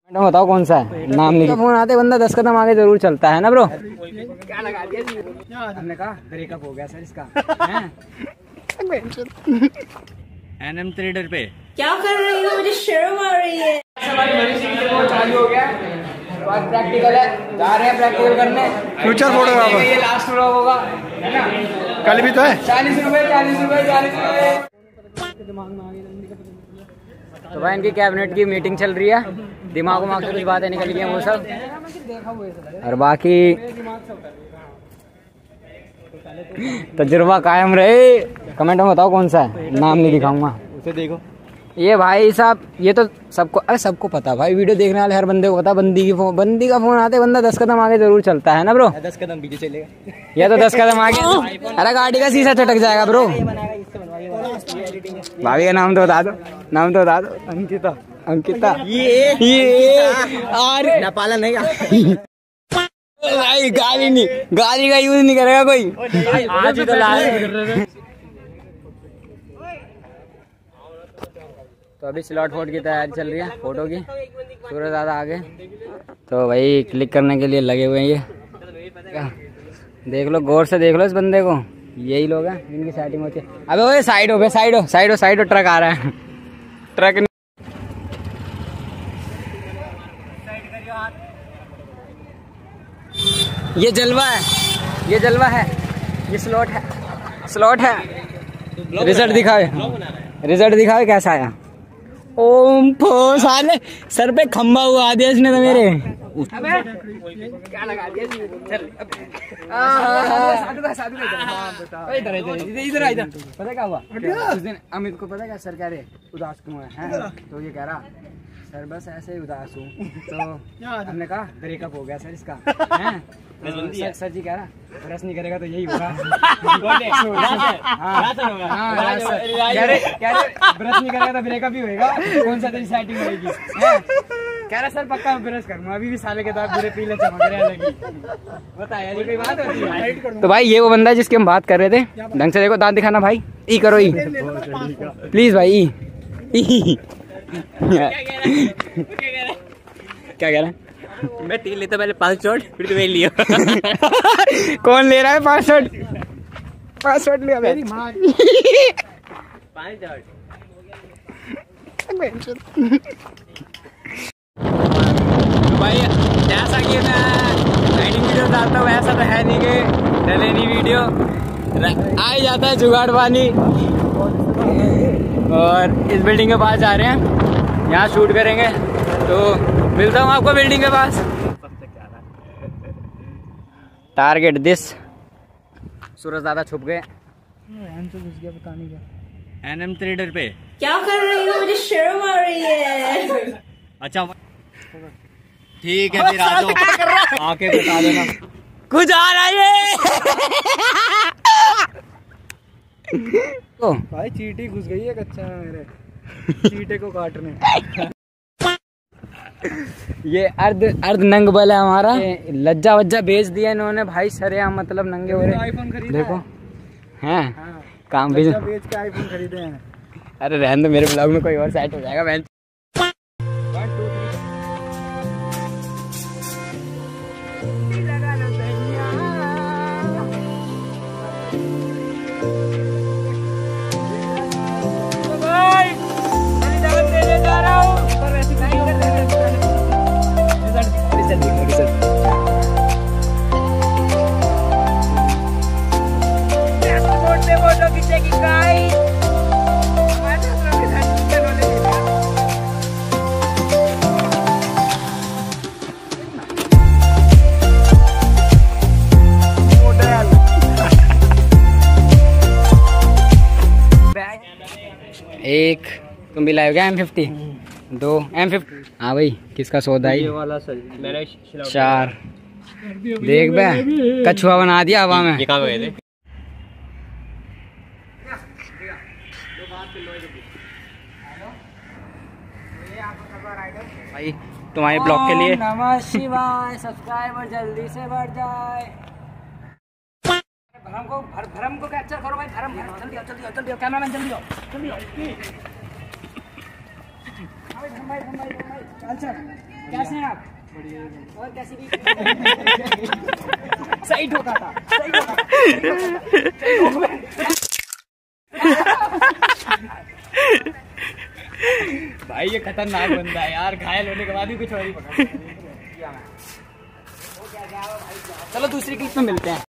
बताओ कौन सा है नाम लिखा फोन आते बंदा 10 कदम आगे जरूर चलता है ना ब्रो। क्या लगा दिया हमने कहा ब्रेकअप हो गया सर इसका। एनएम ट्रेडर पे क्या कर रही हो, मुझे शर्म आ रही है। चालू हो गया, प्रैक्टिकल है, जा रहे हैं प्रैक्टिकल करने। फ्यूचर फोटोग्राफर ये लास्ट व्लॉग होगा है ना। कल भी तो है। 40 रुपए 40 रुपए 40 रुपए। तो भाई इनकी कैबिनेट की मीटिंग चल रही है, दिमाग से कुछ बातें निकल गई हैं वो सब, और बाकी तजुर्बा कायम रहे। कमेंट में बताओ कौन सा है, नाम नहीं दिखाऊंगा। उसे देखो ये भाई साहब, ये तो सबको, अरे सबको पता भाई, वीडियो देखने वाले हर बंदे को पता, बंदी का फोन आते बंदा 10 कदम आगे जरूर चलता है ना ब्रो। 10 कदम पीछे चलेगा ये तो 10 कदम आगे, अरे गाड़ी का शीशा चटक जाएगा ब्रो। भाभी का नाम तो बता दो, नाम तो बता दो। अंकिता, अंकिता ये और नेपाला नहीं भाई गाली नहीं, गाली का यूज नहीं करेगा कोई। आज ही तो लाए। तो अभी स्लॉट फोट की तैयारी चल रही है फोटो की, सूरज दादा आगे तो भाई क्लिक करने के लिए लगे हुए हैं। ये देख लो, गौर से देख लो इस बंदे को, यही लोग हैं जिनकी सेटिंग होती है। अबे वो साइड हो, साइड हो, साइड हो, साइड हो, ट्रक आ रहा है, ट्रक। ये जलवा है, ये जलवा है, ये स्लॉट है, स्लॉट है। रिजल्ट दिखाए, रिजल्ट दिखाए कैसा आया। ओम फो साले सर पे खंबा हुआ दिया इसने तो मेरे। अबे क्या लगा दिया, चल इधर इधर। पता क्या हुआ उस दिन अमित को, पता क्या सर कह रहे उदास क्यों है, तो ये कह रहा सर बस ऐसे ही उदास हूँ। तो हमने कहा ब्रेकअप हो गया सर इसका, हैं? तो सर जी कह रहा ब्रश नहीं करेगा तो यही होगा। ब्रश नहीं करेगा तो ब्रेकअप ही होगा, कौन सा तेरी सेटिंग होगी। कह रहा सर पक्का ब्रश करूँगा, अभी भी साले के दांत पूरे पीले चमक रहे लगी। बता यार ये कोई बात होती है। तो भाई ये वो बंदा है जिसकी हम बात कर रहे थे, ढंग से देखो, दांत दिखाना भाई, ई करो, ई प्लीज भाई, ई। क्या कह रहा है? मैं 3 लेता पहले 5 शॉट, फिर तुम्हें लिया। कौन ले रहा है 5 शॉट? 5 शॉट लिया मेरी माँ। 5 शॉट भाई जैसा कि मैं राइडिंग वीडियो डालता हूँ ऐसा तो है नहीं कि डले नहीं वीडियो, आ ही जाता है जुगाड़ पानी। और इस बिल्डिंग के पास जा रहे हैं, यहाँ शूट करेंगे, तो मिलता हूँ आपको बिल्डिंग के पास। Target this. सूरज दादा छुप गए, पता नहीं क्या। एनएम ट्रेडर पे क्या कर रही हो, मुझे शर्म आ रही है। अच्छा ठीक है, फिर आ जाओ, आके बता देना कुछ आ रहा है। भाई चींटी घुस गई है कच्चा में मेरे, चींटे को काटने। ये अर्ध नंग बल है हमारा, लज्जा वज्जा बेच दिया इन्होंने भाई, सरेआम मतलब नंगे हो रहे। आईफोन खरीदा देखो हैं, हाँ, काम भी बेच के आईफोन खरीदे हैं। अरे रहने दो, मेरे ब्लॉग में कोई और सेट हो जाएगा। मैं एक तुम भी लाए क्या M50, 2 M50। हाँ भाई किसका सौदा है वाला सर, मैंने 4 देख बे, कछुआ बना दिया हवा में। ये कहाँ गए थे? भाई तुम्हारे ब्लॉग के लिए नमः शिवाय, सब्सक्राइबर जल्दी से बढ़ जाए। भरम को कैप्चर करो भाई, भरम जल्दी आओ, जल्दी आओ, जल्दी आओ, कैमरामैन जल्दी आओ, जल्दी आओ। भाई चल चल कैसे हैं आप? और कैसी भी सही ठोका था, सही ठोका था, भाई ये खतरनाक बंदा है यार, घायल होने के बाद भी कुछ और ही पकड़। चलो दूसरी क्लिप में मिलते हैं।